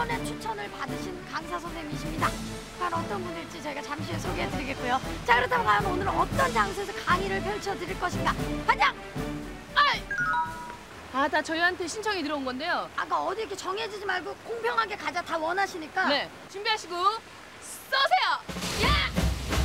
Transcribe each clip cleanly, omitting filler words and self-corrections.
이번에 추천을 받으신 강사 선생님이십니다. 과연 어떤 분일지 저희가 잠시 후에 소개해드리겠고요. 자, 그렇다면 과연 오늘은 어떤 장소에서 강의를 펼쳐드릴 것인가? 반장! 다 저희한테 신청이 들어온 건데요. 아까 어디 이렇게 정해지지 말고 공평하게 가자 다 원하시니까. 네, 준비하시고 쏘세요. 야!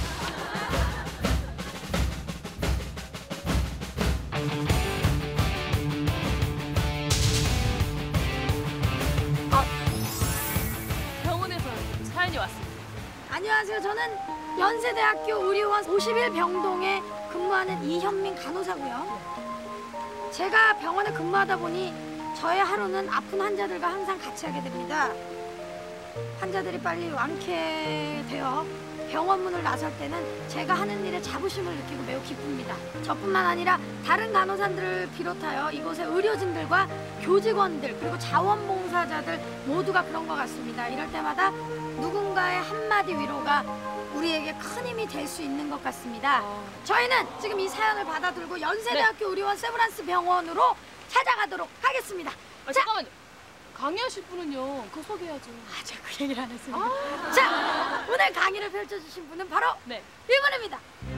병원에서 사연이 왔습니다. 안녕하세요. 저는 연세대학교 의료원 51병동에 근무하는 이현민 간호사고요. 제가 병원에 근무하다 보니 저의 하루는 아픈 환자들과 항상 같이 하게 됩니다. 환자들이 빨리 완쾌되어 병원 문을 나설 때는 제가 하는 일에 자부심을 느끼고 매우 기쁩니다. 저뿐만 아니라 다른 간호사들을 비롯하여 이곳의 의료진들과 교직원들 그리고 자원봉사자들 모두가 그런 것 같습니다. 이럴 때마다 누군가의 한마디 위로가 우리에게 큰 힘이 될 수 있는 것 같습니다. 저희는 지금 이 사연을 받아들고 연세대학교 의료원 세브란스 병원으로 찾아가도록 하겠습니다. 자, 잠깐만요. 강의하실 분은요. 그거 소개해야죠. 제가 그 얘기를 안 했습니다. 자, 오늘 강의를 펼쳐주신 분은 바로 네. 이분입니다.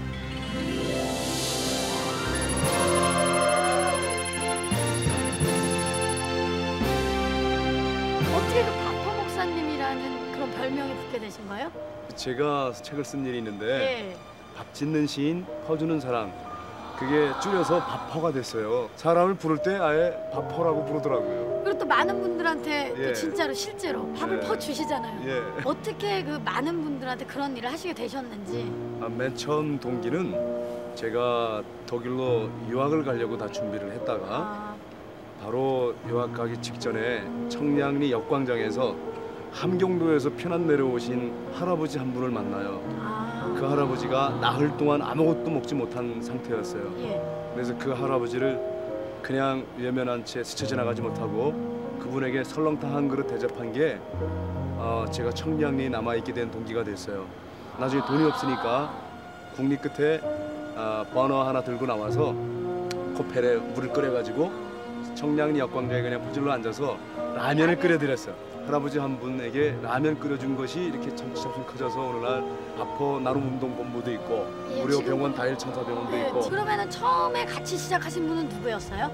어떻게 그 바포 목사님이라는 그런 별명이 붙게 되신 거예요? 제가 책을 쓴 일이 있는데 네. 밥 짓는 시인, 퍼주는 사람 그게 줄여서 밥퍼가 됐어요. 사람을 부를 때 아예 밥퍼라고 부르더라고요. 그리고 또 많은 분들한테 또 예. 진짜로 실제로 밥을 예. 퍼주시잖아요. 예. 어떻게 그 많은 분들한테 그런 일을 하시게 되셨는지. 맨 처음 동기는 제가 독일로 유학을 가려고 다 준비를 했다가 바로 유학 가기 직전에 청량리 역광장에서 함경도에서 편안 내려오신 할아버지 한 분을 만나요. 그 할아버지가 나흘 동안 아무것도 먹지 못한 상태였어요. 예. 그래서 그 할아버지를 그냥 외면한 채 스쳐 지나가지 못하고 그분에게 설렁탕 한 그릇 대접한 게 제가 청량리에 남아있게 된 동기가 됐어요. 나중에 돈이 없으니까 국리 끝에 버너 하나 들고 나와서 코펠에 물을 끓여가지고 청량리 역광장에 그냥 퍼질러 앉아서 라면을 끓여드렸어요. 할아버지 한 분에게 라면 끓여준 것이 이렇게 점점 커져서 오늘날 아퍼 나눔운동본부도 있고 예, 무료 지금- 병원 다일천사병원도 네, 있고 그러면은 처음에 같이 시작하신 분은 누구였어요?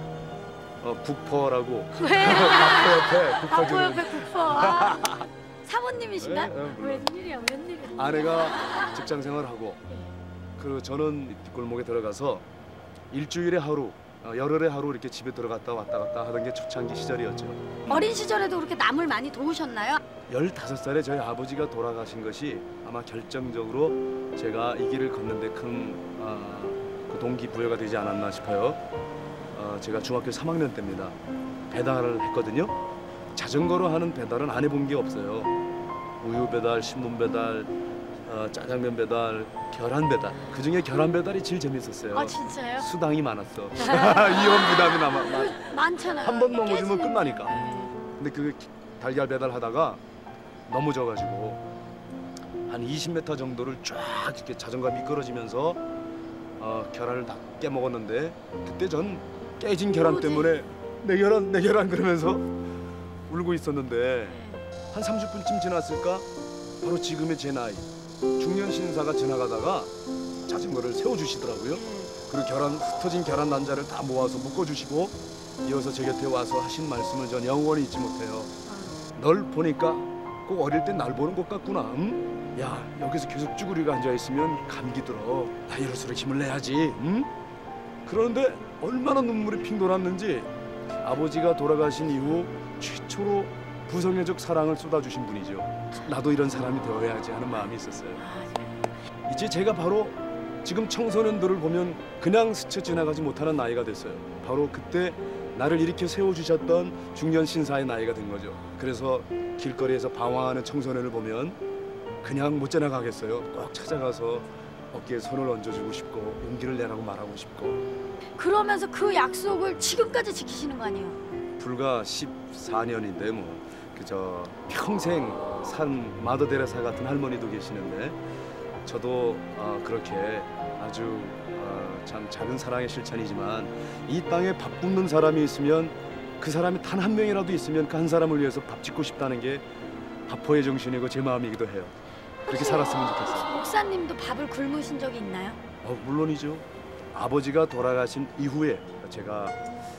북퍼라고 왜? 바포 옆에 바포 북퍼주는 옆에 국퍼. 사모님이신가? 네, 네. 웬일이야, 웬일이야. 아내가 직장 생활하고 그리고 저는 뒷골목에 들어가서 일주일에 하루 열흘에 하루 이렇게 집에 들어갔다 왔다 갔다 하던 게 초창기 시절이었죠. 어린 시절에도 그렇게 남을 많이 도우셨나요? 15살에 저희 아버지가 돌아가신 것이 아마 결정적으로 제가 이 길을 걷는데 큰 그 동기부여가 되지 않았나 싶어요. 제가 중학교 3학년 때입니다. 배달을 했거든요. 자전거로 하는 배달은 안 해본 게 없어요. 우유 배달, 신문 배달, 짜장면 배달, 계란 배달. 그중에 계란 배달이 제일 재밌었어요. 아, 진짜요? 수당이 많았어. 이혼 부담이 많잖아요. 한 번 넘어지면 깨지는 끝나니까. 거. 근데 그 달걀 배달하다가 넘어져가지고 한 20m 정도를 쫙 이렇게 자전거 미끄러지면서 계란을 다 깨먹었는데 그때 전 깨진 계란 때문에 내 계란 그러면서 울고 있었는데 한 30분쯤 지났을까 바로 지금의 제 나이 중년 신사가 지나가다가 자전거를 세워주시더라고요. 그리고 흩어진 계란 난자를 다 모아서 묶어주시고 이어서 제 곁에 와서 하신 말씀을 전 영원히 잊지 못해요. 널 보니까 꼭 어릴 때 날 보는 것 같구나. 야, 여기서 계속 쭈그리고 앉아있으면 감기 들어. 나이럴수록 힘을 내야지. 그런데 얼마나 눈물이 핑 돌았는지 아버지가 돌아가신 이후 최초로 부성애적 사랑을 쏟아주신 분이죠. 나도 이런 사람이 되어야지 하는 마음이 있었어요. 이제 제가 바로 지금 청소년들을 보면 그냥 스쳐 지나가지 못하는 나이가 됐어요. 바로 그때 나를 일으켜 세워주셨던 중년 신사의 나이가 된 거죠. 그래서 길거리에서 방황하는 청소년을 보면 그냥 못 지나가겠어요. 꼭 찾아가서 어깨에 손을 얹어주고 싶고 용기를 내라고 말하고 싶고. 그러면서 그 약속을 지금까지 지키시는 거 아니에요? 불과 14년인데 뭐 그저 평생 산 마더 데레사 같은 할머니도 계시는데 저도 그렇게 아주 참 작은 사랑의 실천이지만 이 땅에 밥 굶는 사람이 있으면 그 사람이 단 한 명이라도 있으면 그 한 사람을 위해서 밥 짓고 싶다는 게 바포의 정신이고 제 마음이기도 해요. 그렇게 살았으면 좋겠어요. 목사님도 밥을 굶으신 적이 있나요? 물론이죠. 아버지가 돌아가신 이후에 제가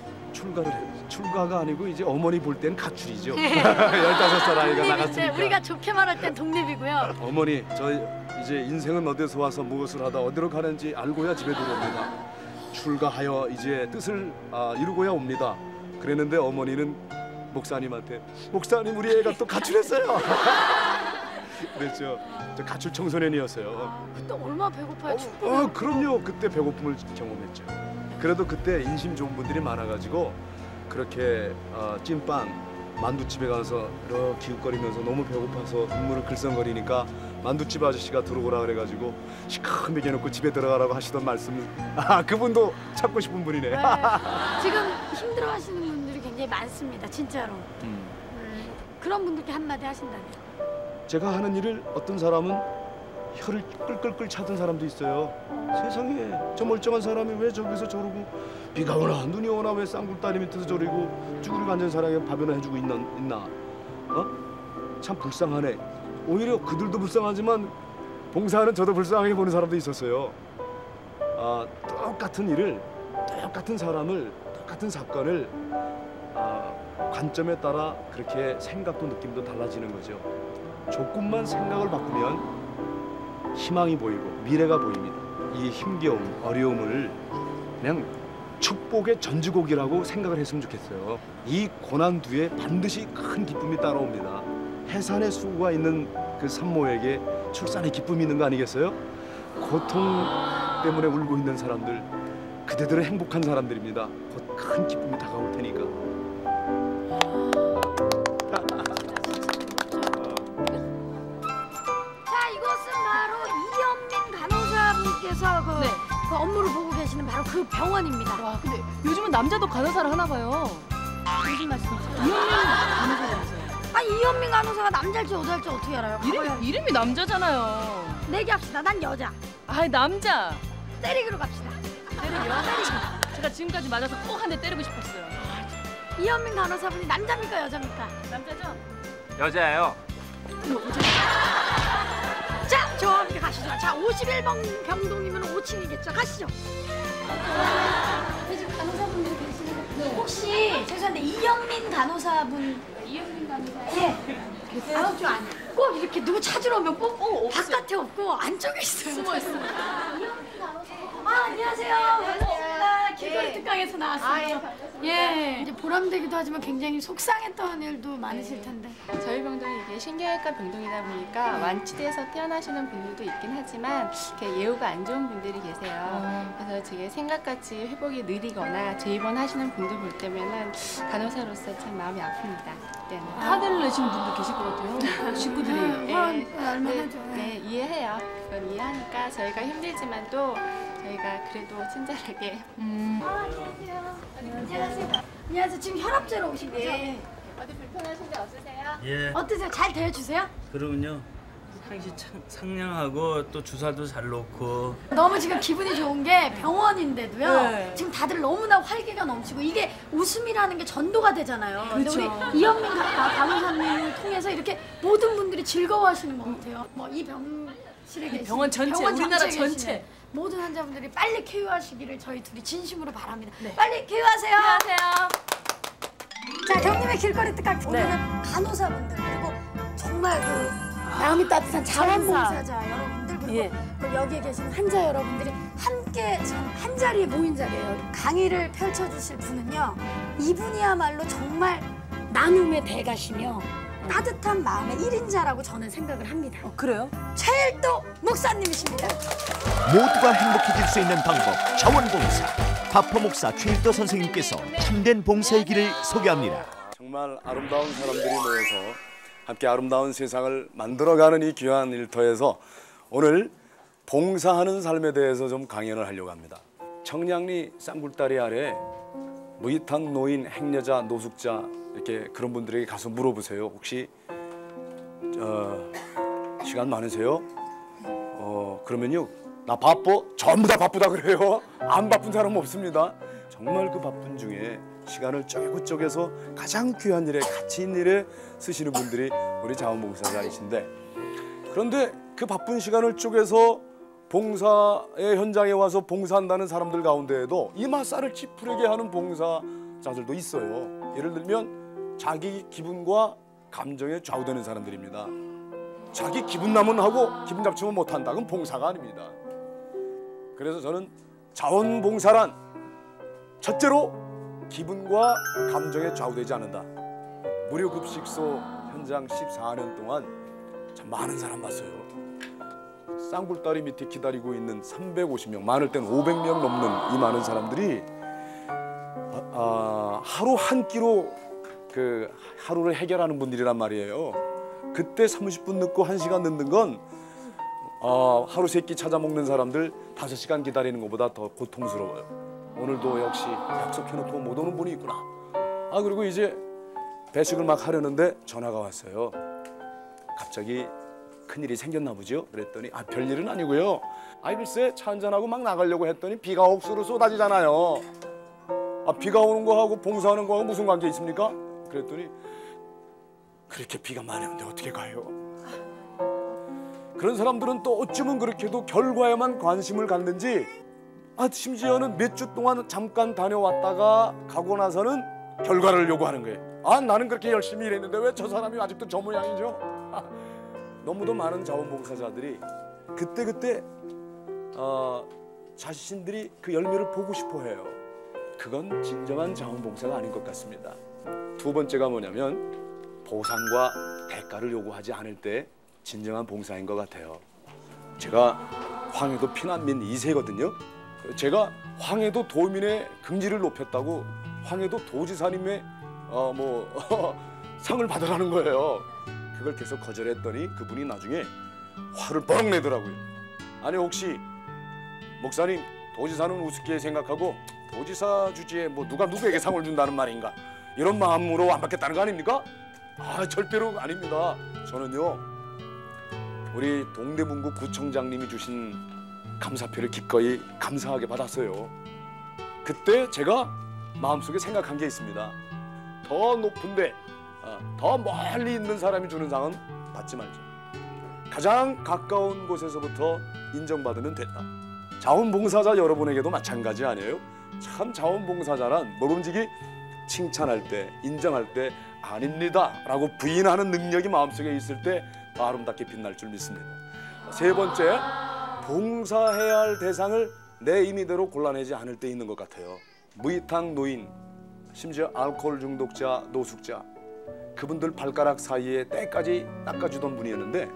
출가가 아니고 이제 어머니 볼 때는 가출이죠. 15살 아이가 나갔으니까. 우리가 좋게 말할 땐 독립이고요. 어머니, 저 이제 인생은 어디서 와서 무엇을 하다 어디로 가는지 알고야 집에 들어옵니다. 출가하여 이제 뜻을 이루고야 옵니다. 그랬는데 어머니는 목사님한테 목사님 우리 애가 또 가출했어요. 그랬죠. 저 가출 청소년이었어요. 그때 얼마나 배고파요? 그럼요. 그때 배고픔을 경험했죠. 그래도 그때 인심 좋은 분들이 많아가지고 그렇게 찐빵 만두집에 가서 이렇게 기웃거리면서 너무 배고파서 눈물을 글썽거리니까 만두집 아저씨가 들어오라 그래가지고 시커멓게 해놓고 집에 들어가라고 하시던 말씀, 그분도 찾고 싶은 분이네. 네. 지금 힘들어하시는 분들이 굉장히 많습니다. 진짜로. 그런 분들께 한마디 하신다면? 제가 하는 일을 어떤 사람은 혀를 끌끌끌 차던 사람도 있어요. 세상에 저 멀쩡한 사람이 왜 저기서 저러고 비가 오나 눈이 오나 왜 쌍굴다리 밑에서 저러고 쭈그리고 앉은 사람이 밥이나 해주고 있나? 참 불쌍하네. 오히려 그들도 불쌍하지만 봉사하는 저도 불쌍하게 보는 사람도 있었어요. 똑같은 일을, 똑같은 사람을, 똑같은 사건을 관점에 따라 그렇게 생각도 느낌도 달라지는 거죠. 조금만 생각을 바꾸면 희망이 보이고 미래가 보입니다. 이 힘겨움, 어려움을 그냥 축복의 전주곡이라고 생각을 했으면 좋겠어요. 이 고난 뒤에 반드시 큰 기쁨이 따라옵니다. 해산의 수고가 있는 그 산모에게 출산의 기쁨이 있는 거 아니겠어요? 고통 때문에 울고 있는 사람들, 그대들은 행복한 사람들입니다. 곧 큰 기쁨이 다가올 테니까. 그, 네. 그 업무를 보고 계시는 바로 그 병원입니다. 와, 근데 요즘은 남자도 간호사를 하나 봐요. 무슨 말씀이세요? 이현민 간호사라면서요. 아니 이현민 간호사가 남자일지 여자일지 어떻게 알아요? 이름이 남자잖아요. 내기합시다. 난 여자. 남자. 때리기로 갑시다. 때리기요? 제가 지금까지 맞아서 꼭 한 대 때리고 싶었어요. 이현민 간호사분이 남자입니까 여자입니까? 남자죠? 여자예요. 자, 저와 함께 가시죠. 자, 51번 병동이면 5층이겠죠. 가시죠. 지금 간호사분들이 계시는데 혹시 죄송한데 이현민 간호사분 이현민 간호사. 예. 계세요? 꼭 이렇게 누구 찾으러 오면 꼭 바깥에 없고 안쪽에 있어요. 숨어 있습니다. 안녕하세요. 반갑습니다. 길거리 특강에서 나왔어요. 예. 이제 보람되기도 하지만 굉장히 속상했던 일도 많으실 텐데. 저희 병동이 이게 신경외과 병동이다 보니까 완치돼서 태어나시는 분들도 있긴 하지만 이렇게 예후가 안 좋은 분들이 계세요. 그래서 되게 생각같이 회복이 느리거나 재입원하시는 분들 볼 때면은 간호사로서 참 마음이 아픕니다. 그때는. 화를 내시는 분도 계실 것 같아요. 식구들이. 알만하죠. 네, 이해해요. 그건 이해하니까 저희가 힘들지만 또 저희가 그래도 친절하게. 안녕하세요. 지금 혈압제로 오신 거죠? 네. 어디 불편하신 데 없으세요? 예, 어떠세요? 잘 대해주세요? 그러군요. 상시 상냥하고 또 주사도 잘 놓고. 너무 지금 기분이 좋은 게 병원인데도요. 네. 지금 다들 너무나 활기가 넘치고 이게 웃음이라는 게 전도가 되잖아요. 근데 그렇죠. 우리 이현민 간호사님을 통해서 이렇게 모든 분들이 즐거워하시는 것 같아요. 뭐 이 병실에 계신 병원 전체, 우리나라 전체에 전체. 계시는 모든 환자분들이 빨리 쾌유하시기를 저희 둘이 진심으로 바랍니다. 네. 빨리 쾌유하세요. 안녕하세요. 자, 경님의 길거리 특강 오늘은 간호사분들 그리고 정말 그 마음이 따뜻한 자원봉사자 여러분들 그리고 그 여기에 계신 환자 여러분들이 함께 한 자리에 모인 자리예요. 강의를 펼쳐주실 분은요, 이분이야말로 정말 나눔의 대가시며 따뜻한 마음의 1인자라고 저는 생각을 합니다. 그래요? 최일도 목사님이십니다. 모두가 행복해질 수 있는 방법 자원봉사 바포 목사 최일도 선생님께서 참된 봉사의 길을 소개합니다. 정말 아름다운 사람들이 모여서 함께 아름다운 세상을 만들어가는 이 귀한 일터에서 오늘 봉사하는 삶에 대해서 좀 강연을 하려고 합니다. 청량리 쌍굴다리 아래 무이탄 노인, 행여자, 노숙자 이렇게 그런 분들에게 가서 물어보세요. 혹시 시간 많으세요? 그러면요, 나 바빠? 전부 다 바쁘다 그래요. 안 바쁜 사람은 없습니다. 정말 그 바쁜 중에 시간을 쪼개서 가장 귀한 일에, 가치 있는 일에 쓰시는 분들이 우리 자원봉사자이신데 그런데 그 바쁜 시간을 쪼개서 봉사의 현장에 와서 봉사한다는 사람들 가운데에도 이 맛살을 찌푸리게 하는 봉사자들도 있어요. 예를 들면 자기 기분과 감정에 좌우되는 사람들입니다. 자기 기분 나면 하고 기분 잡치면 못한다. 그건 봉사가 아닙니다. 그래서 저는 자원봉사란 첫째로 기분과 감정에 좌우되지 않는다. 무료급식소 현장 14년 동안 참 많은 사람 봤어요. 쌍불다리 밑에 기다리고 있는 350명, 많을 땐 500명 넘는 이 많은 사람들이 하루 한 끼로 그 하루를 해결하는 분들이란 말이에요. 그때 30분 늦고 1시간 늦는 건 하루 3끼 찾아 먹는 사람들 5시간 기다리는 것보다 더 고통스러워요. 오늘도 역시 약속해놓고 못 오는 분이 있구나. 그리고 이제 배식을 막 하려는데 전화가 왔어요. 갑자기 큰일이 생겼나 보죠. 그랬더니 별일은 아니고요. 글쎄 차 한잔하고 막 나가려고 했더니 비가 억수로 쏟아지잖아요. 비가 오는 거하고 봉사하는 거하고 무슨 관계 있습니까? 그랬더니 그렇게 비가 많이 오는데 어떻게 가요? 그런 사람들은 또 어쩌면 그렇게도 결과에만 관심을 갖는지 심지어는 몇 주 동안 잠깐 다녀왔다가 가고 나서는 결과를 요구하는 거예요. 나는 그렇게 열심히 일했는데 왜 저 사람이 아직도 저 모양이죠? 너무도 많은 자원봉사자들이 그때 자신들이 그 열매를 보고 싶어 해요. 그건 진정한 자원봉사가 아닌 것 같습니다. 두 번째가 뭐냐면 보상과 대가를 요구하지 않을 때 진정한 봉사인 것 같아요. 제가 황해도 피난민 2세거든요. 제가 황해도 도민의 긍지를 높였다고 황해도 도지사님의 상을 받으라는 거예요. 그걸 계속 거절했더니 그분이 나중에 화를 뻥 내더라고요. 혹시 목사님 도지사는 우습게 생각하고 도지사 주지에 누가 누구에게 상을 준다는 말인가 이런 마음으로 안 받겠다는 거 아닙니까? 절대로 아닙니다. 저는요 우리 동대문구 구청장님이 주신 감사표를 기꺼이 감사하게 받았어요. 그때 제가 마음속에 생각한 게 있습니다. 더 높은데 더 멀리 있는 사람이 주는 상은 받지 말자. 가장 가까운 곳에서부터 인정받으면 된다. 자원봉사자 여러분에게도 마찬가지 아니에요? 참 자원봉사자란 뭐든지 칭찬할 때, 인정할 때 아닙니다 라고 부인하는 능력이 마음속에 있을 때 아름답게 빛날 줄 믿습니다. 세 번째, 봉사해야 할 대상을 내 임의대로 골라내지 않을 때 있는 것 같아요. 무이탁 노인, 심지어 알코올 중독자, 노숙자 그분들 발가락 사이에 때까지 닦아주던 분이었는데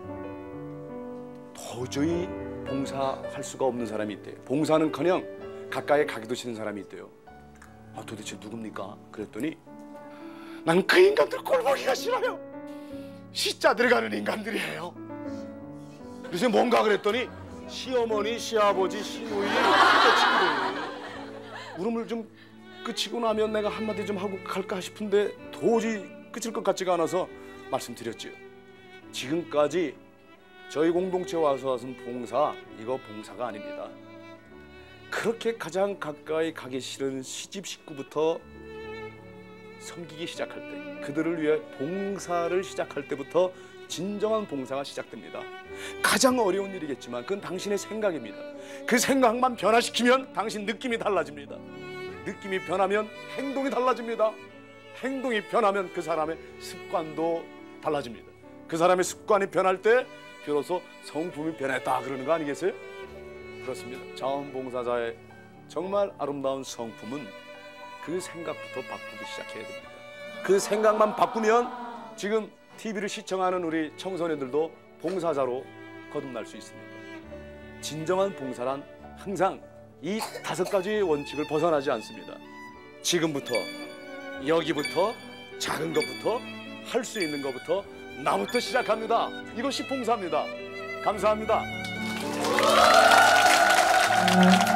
도저히 봉사할 수가 없는 사람이 있대요. 봉사는커녕 가까이 가기도 싫은 사람이 있대요. 도대체 누굽니까? 그랬더니 난 그 인간들 꼴보기가 싫어요. 시자 들어가는 인간들이에요. 그래서 뭔가 그랬더니 시어머니, 시아버지, 시누이, 친구들 울음을 좀 그치고 나면 내가 한마디 좀 하고 갈까 싶은데 도저히 끝일 것 같지가 않아서 말씀드렸지요. 지금까지 저희 공동체 와서 하신 봉사, 이거 봉사가 아닙니다. 그렇게 가장 가까이 가기 싫은 시집 식구부터 섬기기 시작할 때, 그들을 위해 봉사를 시작할 때부터 진정한 봉사가 시작됩니다. 가장 어려운 일이겠지만 그건 당신의 생각입니다. 그 생각만 변화시키면 당신 느낌이 달라집니다. 느낌이 변하면 행동이 달라집니다. 행동이 변하면 그 사람의 습관도 달라집니다. 그 사람의 습관이 변할 때 비로소 성품이 변했다 그러는 거 아니겠어요? 그렇습니다. 자원봉사자의 정말 아름다운 성품은 그 생각부터 바꾸기 시작해야 됩니다. 그 생각만 바꾸면 지금 TV를 시청하는 우리 청소년들도 봉사자로 거듭날 수 있습니다. 진정한 봉사란 항상 이 5가지의 원칙을 벗어나지 않습니다. 지금부터, 여기부터, 작은 것부터, 할 수 있는 것부터 나부터 시작합니다. 이것이 봉사입니다. 감사합니다.